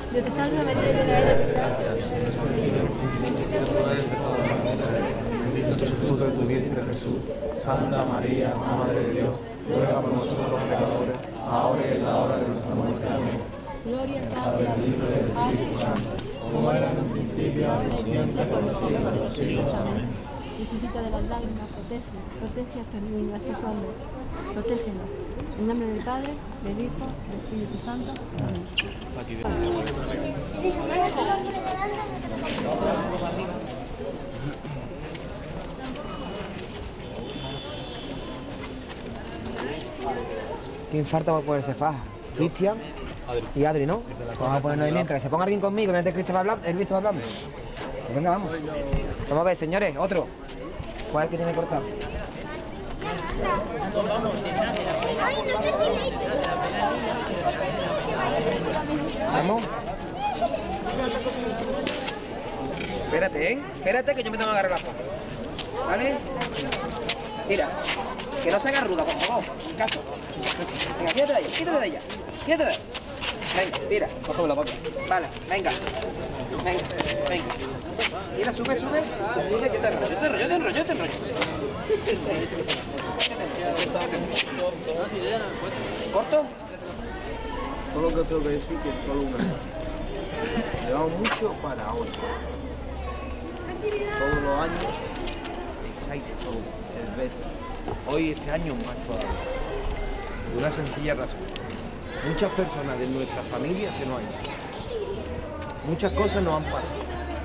Dios te salve María, llena eres de gracia. Bendito es el fruto de tu vientre, Jesús. Santa María, Madre de Dios, ruega por nosotros pecadores, ahora y en la hora de nuestra muerte. Amén. Gloria al Padre, al Hijo y al Espíritu Santo, como era en un principio, ahora y siempre, por los siglos de los siglos. Amén. Virgencita de las lágrimas, protege a estos niños, a estos hombres, protégenos. En nombre del Padre, del Hijo, del Espíritu Santo. Amén. ¿Quién falta por ponerse faja? Cristian y Adri, ¿no? Vamos a ponernos ahí mientras. Se ponga alguien conmigo, mientras Cristo va hablando, el visto va hablando. Pues venga, vamos. Vamos a ver, señores, otro. ¿Cuál es el que tiene cortado? Vamos. Espérate, ¿eh? Espérate que yo me tengo que agarrar la faja. ¿Vale? Tira. Que no se haga ruda, por favor. Caso. Venga, quítate de ella, quítate de ella. Quítate de ella. Venga, tira. Cógeme la pata. Vale, venga. Venga, venga. Tira, sube. Sube, que te enrollo, yo te enrollo. ¿Corto? Solo que tengo que decir que es solo una cosa. Llevamos mucho para hoy. Todos los años echáis todo el resto. Hoy, este año, más todavía. Por una sencilla razón. Muchas personas de nuestra familia se nos han ido. Muchas cosas nos han pasado.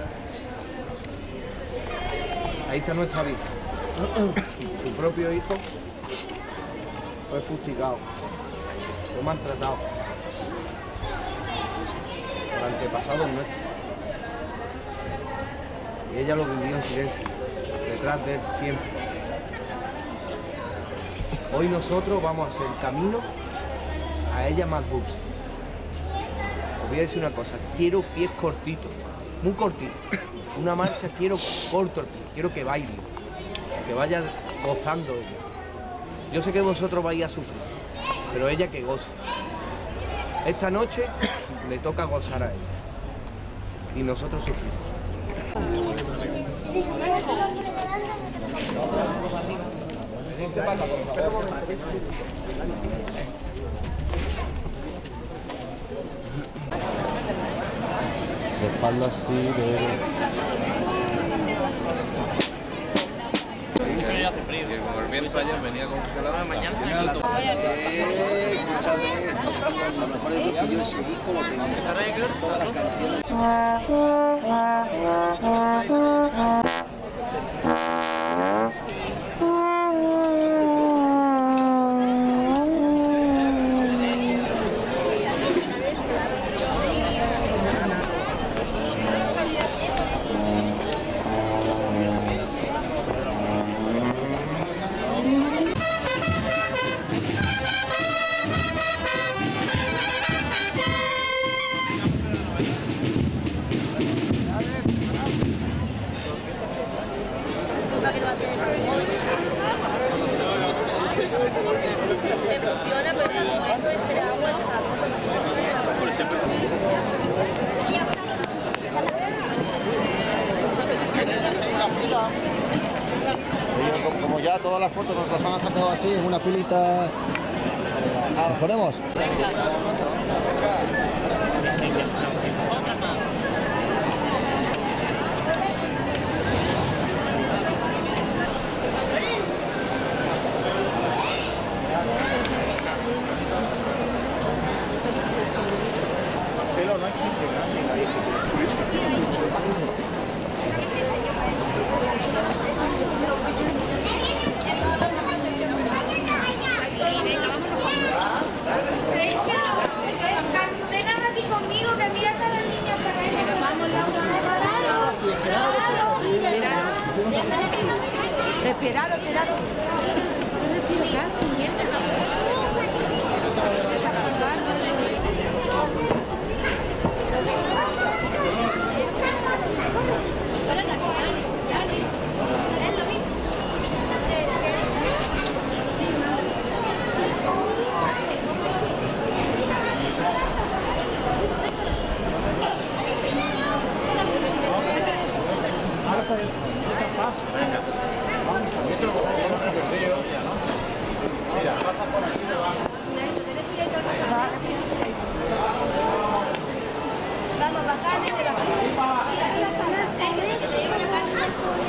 Ahí está nuestra vida. Su propio hijo fue fustigado, fue maltratado por antepasados nuestros. Y ella lo vivió en silencio, detrás de él, siempre. Hoy nosotros vamos a hacer camino a ella más dulce. Os voy a decir una cosa, quiero pies cortitos, muy cortitos. Una marcha quiero corto el pie, quiero que baile, que vaya gozando ella. Yo sé que vosotros vais a sufrir, pero ella que goce. Esta noche le toca gozar a ella y nosotros sufrimos. De espalda así, Y como el viento ayer venía congelado, mañana se A lo mejor es que yo ese disco lo tengo. ¿Estará ahí claro? Todas las canciones. Como ya todas las fotos nos las han sacado así, en una filita. ¿Nos ponemos? Marcelo, no hay que integrar ni nadie Vengan aquí conmigo, que mira a las niñas pequeñas, que vamos la Esperado. Que te llevo a la cárcel.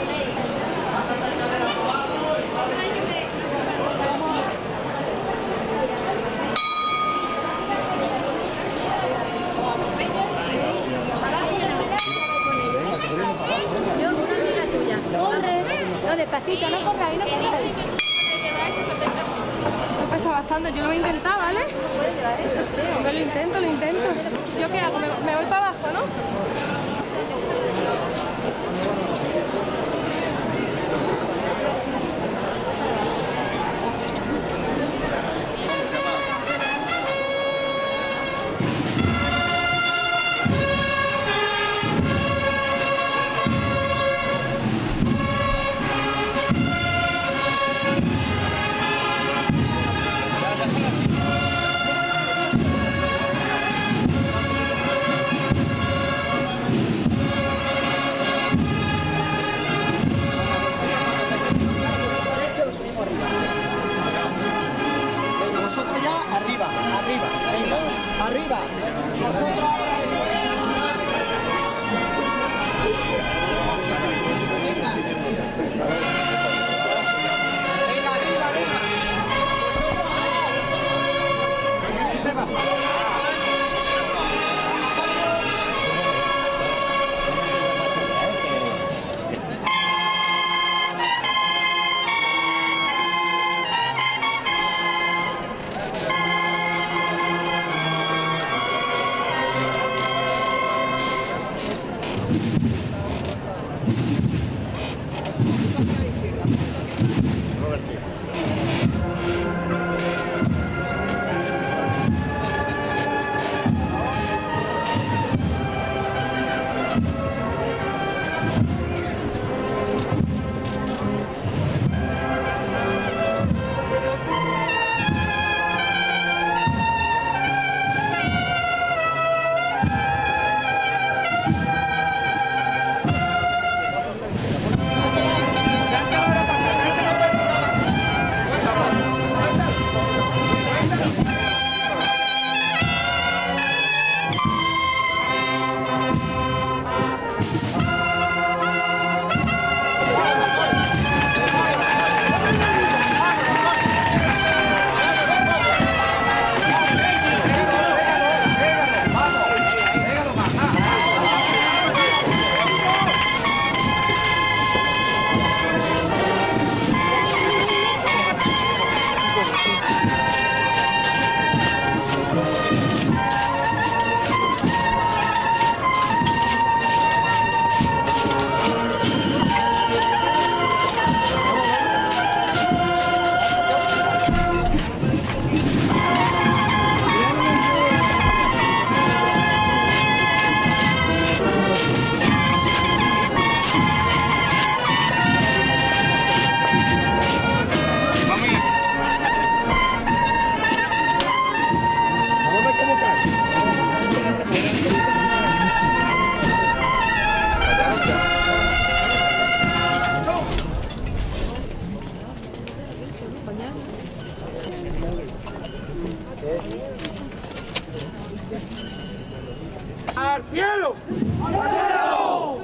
Yo, una amiga tuya. Corre. No, despacito, no corráis, no corráis. Me pesa bastante, yo lo voy a intentar, ¿vale? Lo intento. ¿Yo qué hago? Me voy para abajo, ¿no? Arriba. ¡Al cielo! ¡Al cielo!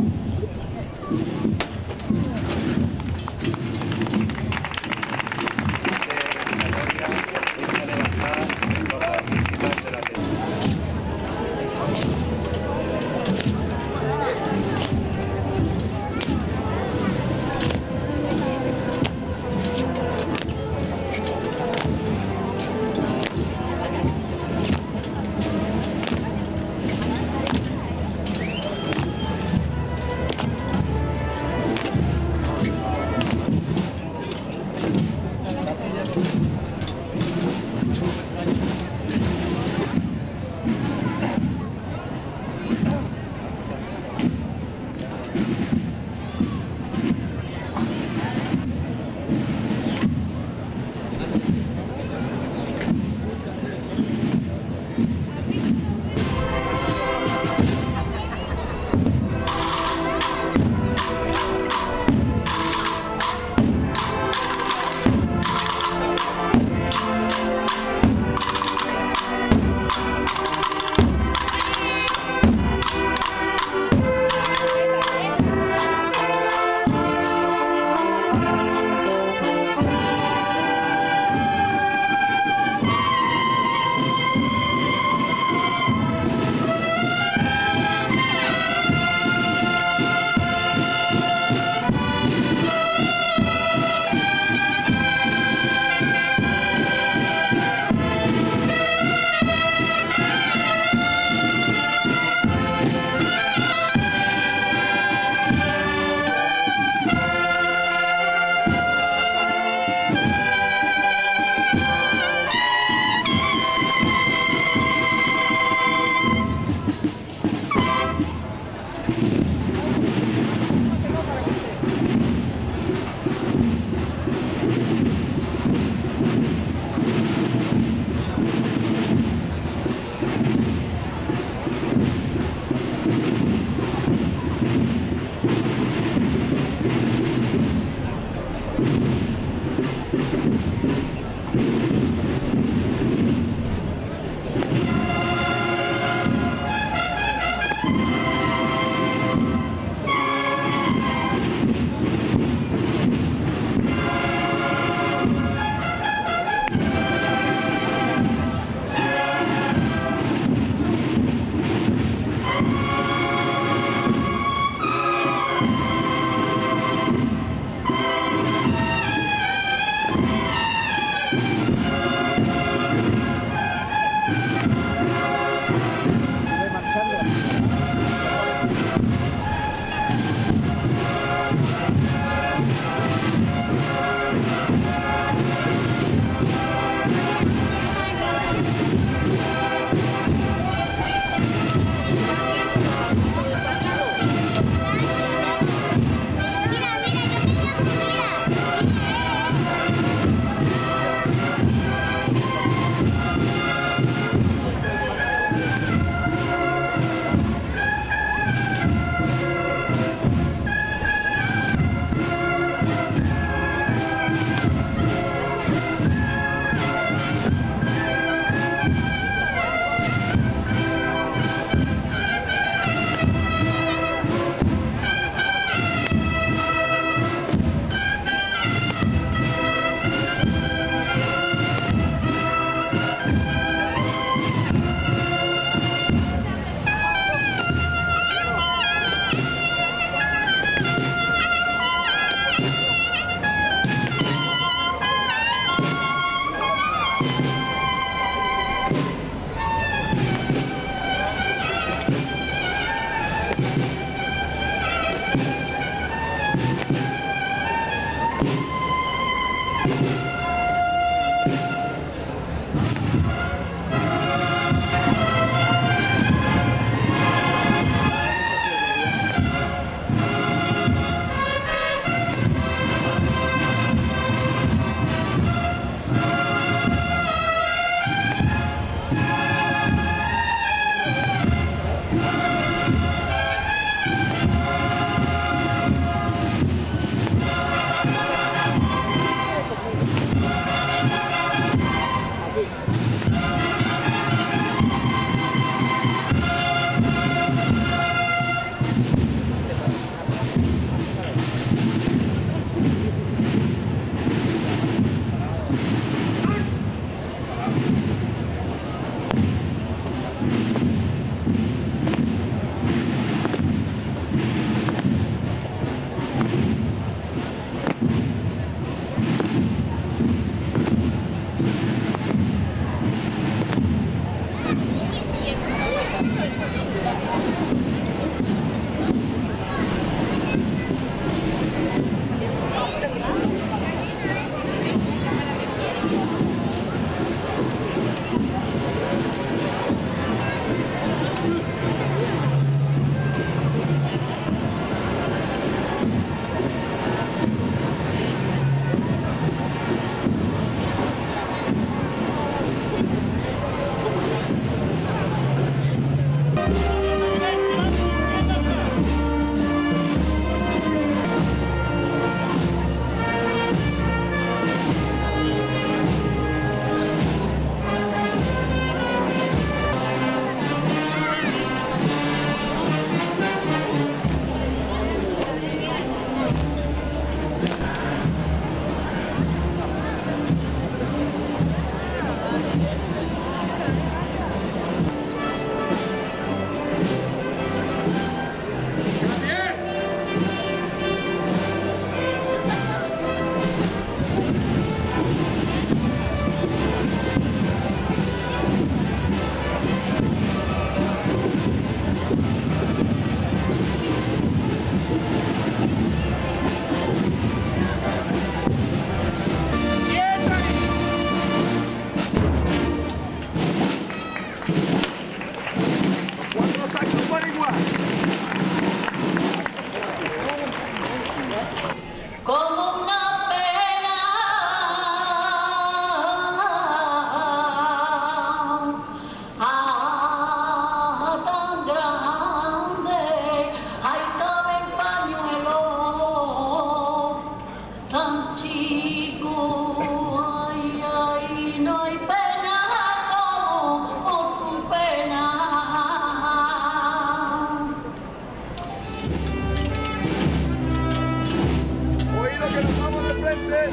adelante.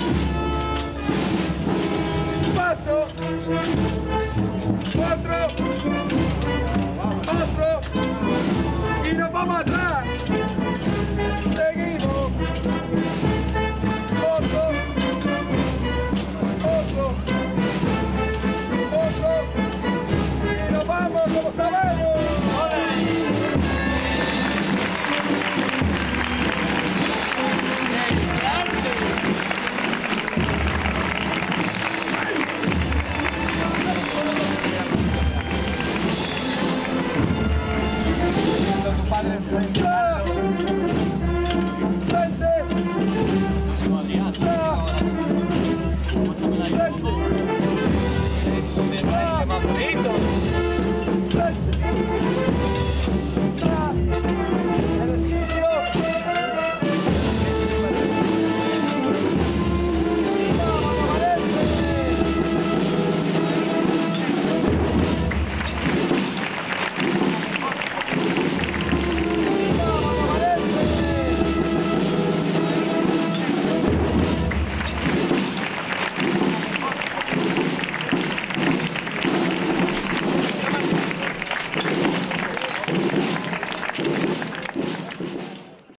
Paso. Otro. Y nos vamos atrás. Seguimos. Otro. Y nos vamos como sabemos. Tu padre enfrente.